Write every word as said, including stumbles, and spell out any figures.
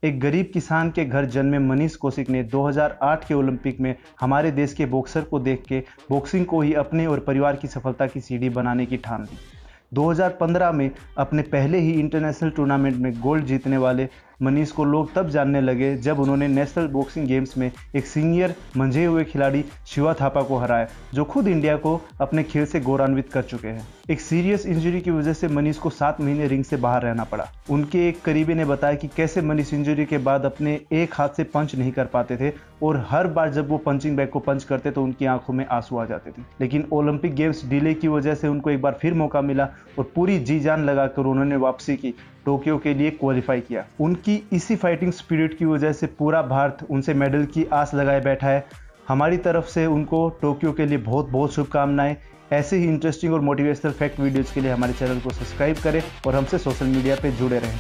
एक गरीब किसान के घर जन्मे मनीष कौशिक ने दो हज़ार आठ के ओलंपिक में हमारे देश के बॉक्सर को देख के बॉक्सिंग को ही अपने और परिवार की सफलता की सीढ़ी बनाने की ठान ली। दो हज़ार पंद्रह में अपने पहले ही इंटरनेशनल टूर्नामेंट में गोल्ड जीतने वाले मनीष को लोग तब जानने लगे जब उन्होंने नेशनल बॉक्सिंग गेम्स में एक सीनियर मंझे हुए खिलाड़ी शिवा थापा को हराया, जो खुद इंडिया को अपने खेल से गौरवान्वित कर चुके हैं। एक सीरियस इंजरी की वजह से मनीष को सात महीने रिंग से बाहर रहना पड़ा। उनके एक करीबी ने बताया कि कैसे मनीष इंजरी के बाद अपने एक हाथ से पंच नहीं कर पाते थे और हर बार जब वो पंचिंग बैग को पंच करते तो उनकी आंखों में आंसू आ जाते थे। लेकिन ओलंपिक गेम्स डिले की वजह से उनको एक बार फिर मौका मिला और पूरी जी जान लगाकर उन्होंने वापसी की, टोक्यो के लिए क्वालिफाई किया। उनकी इसी फाइटिंग स्पिरिट की वजह से पूरा भारत उनसे मेडल की आस लगाए बैठा है। हमारी तरफ से उनको टोक्यो के लिए बहुत बहुत शुभकामनाएं। ऐसे ही इंटरेस्टिंग और मोटिवेशनल फैक्ट वीडियोज़ के लिए हमारे चैनल को सब्सक्राइब करें और हमसे सोशल मीडिया पे जुड़े रहें।